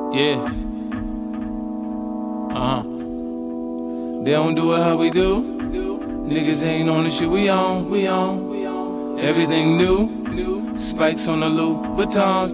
Yeah. They don't do it how we do. Niggas ain't on the shit we on. Everything new. Spikes on the loop. Batons.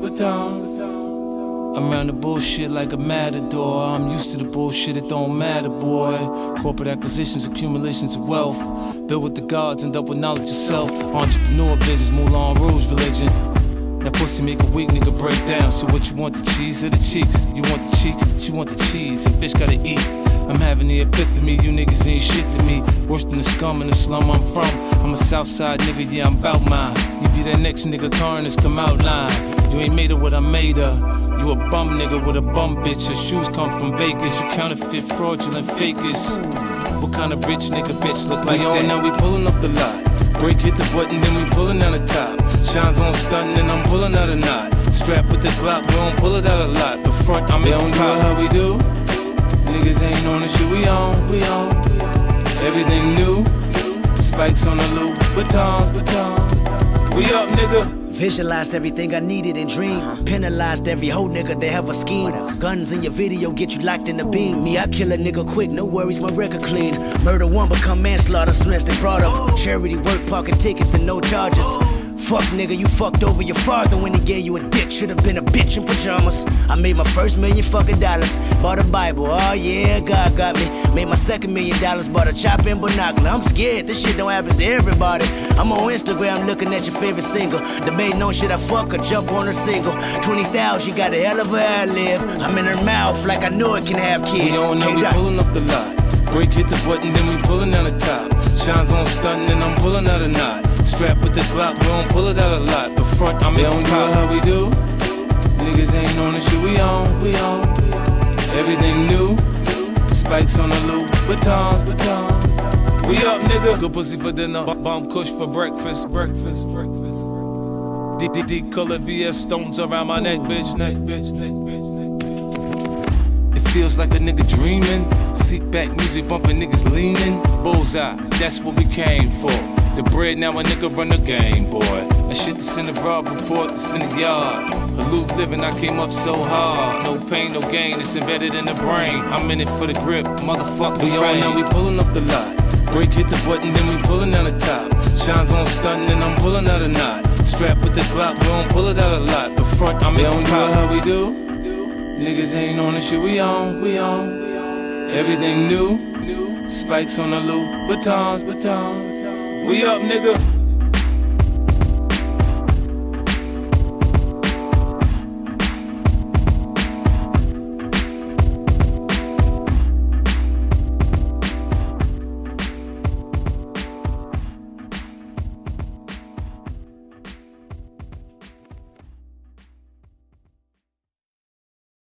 I'm around the bullshit like a matador. I'm used to the bullshit, it don't matter, boy. Corporate acquisitions, accumulations of wealth. Built with the gods, end up with knowledge yourself. Entrepreneur visions, Moulin Rouge religion. That pussy make a weak nigga break down. So what you want, the cheese or the cheeks? You want the cheeks, she want the cheese. And bitch gotta eat. I'm having the epiphany, you niggas ain't shit to me. Worse than the scum in the slum I'm from. I'm a Southside nigga, yeah, I'm bout mine. You be that next nigga, Carnage, come out line. You ain't made it what I made her. You a bum nigga with a bum bitch. Your shoes come from Vegas. You counterfeit, fraudulent fakers. What kind of rich nigga bitch look like that? Now we pulling off the lot. Break hit the button, then we pulling out the top. Shines on stunting, and I'm pulling out a knot. Strap with the Glock, we don't pull it out a lot. The front, I'm in the pop. How we do? Niggas ain't on the shit we on. Everything new. Spikes on the loop. Batons. We up, nigga. Visualized everything I needed and dreamed. Penalized every whole nigga that have a scheme. Guns in your video get you locked in the beam. Me, I kill a nigga quick, no worries, my record clean. Murder one become manslaughter, snatched and brought up. Charity work, parking tickets and no charges. Fuck nigga, you fucked over your father when he gave you a dick. Should've been a bitch in pajamas. I made my first $1 million dollars. Bought a Bible, oh yeah, God got me. Made my second $1 million, bought a chop and binocular. I'm scared, this shit don't happen to everybody. I'm on Instagram looking at your favorite single. Debating on shit I fuck or jump on her single. 20,000, she got a hell of a ad-lib. I'm in her mouth like I know it can have kids. We don't know, we pulling off the lot. Break hit the button, then we pulling out the top. Shines on stunting, and I'm pulling out a knot. Strap with the Glock, we don't pull it out a lot. The front, I'm in the pop. How we do? Niggas ain't on the shit we on. Everything new. Spikes on the loop. Batons. We up, nigga. Good pussy for dinner. Bomb kush for breakfast. DDD color VS stones around my neck, bitch. It feels like a nigga dreaming. Seat back, music bumping, niggas leaning. Bullseye, that's what we came for. The bread, now a nigga run the game, boy. That shit that's in the broad report, it's in the yard. A loop living, I came up so hard. No pain, no gain, it's embedded in the brain. I'm in it for the grip, motherfucker. We on now, we pulling off the lot. Break hit the button, then we pulling out the top. Shines on stunting, and I'm pulling out a knot. Strap with the Glock, we don't pull it out a lot. The front, I'm in the pop. How we do? Niggas ain't on the shit we on. Everything new. Spikes on the loop. Batons. We up, nigga.